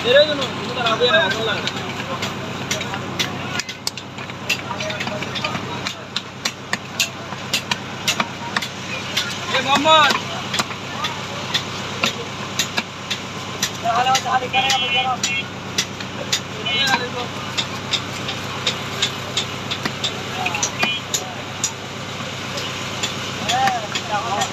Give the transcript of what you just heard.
मेरे जो नो तो राबे ना बोला ये मोहम्मद हाल करेगा मुझे ये हाल देखो है